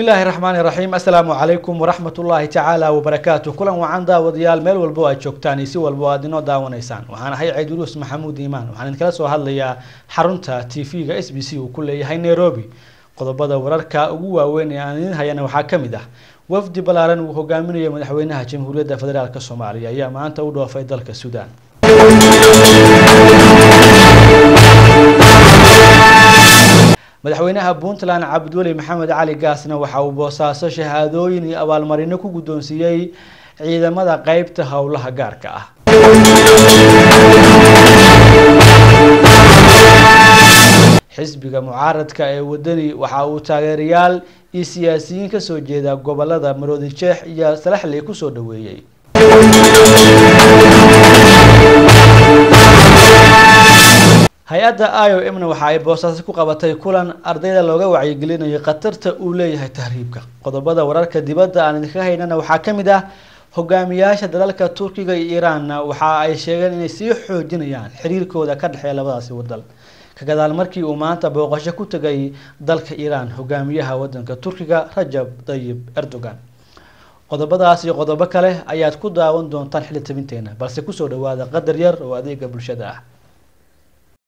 الله الرحمن الرحيم. السلام عليكم ورحمة الله تعالى وبركاته. كلن وعن داوديال ميل والبو أي joogtaan si walba aad inoo daawanaysaan. Waxaan ahay Ciidulus Maxamuud Iimaan. Waxaan kala soo hadlayaa xarunta TV-ga SBC oo ku leeyahay Nairobi. Qodobada wararka ugu waaweyn ee aan idin hayana waxaa kamid ah wafdi balaaran uu hogaaminayo madaxweynaha Jamhuuriyadda Federaalka Soomaaliya ayaa maanta u dhoofay dalka Suudaan. madaxweynaha Puntland Cabdulle Maxamed Cali Gaasna waxa uu boosaaso shahaadooyin iyo abaalmarino ku gudoonsiiyay ciidamada qaybta hawlaha gaarka ah. xisbiga mucaaradka ee wadani waxa uu taageerayaal iyo siyaasiyiin ka soo jeeda gobolada Maroodijeex iyo Salaxley ku soo dhaweeyay. hay-adda IOM-na waxa ay boosaaso ku qabatay kulan ardayda looga wacyigelinayo khatarta uu leeyahay tahriibka. qodobada wararka dibadda aan idinka haynana waxaa kamid ah hogaamiyaasha dalalka Turkiga iyo Iran waxa ay sheegeen inay sii xoojinayaan xiriirkooda ka dhaxeeya labadaasi waddan ka gadaal markii uu maanta booqasho ku tagay dalka Iran hogaamiyaha waddanka Turkiga Rajab Tayyip Erdogan. qodobadaas iyo qodobo kale ayaad ku daawan doontaan xilli tabinteena balse ku soo dhawaada qadar yar oo adeega bulshada ah.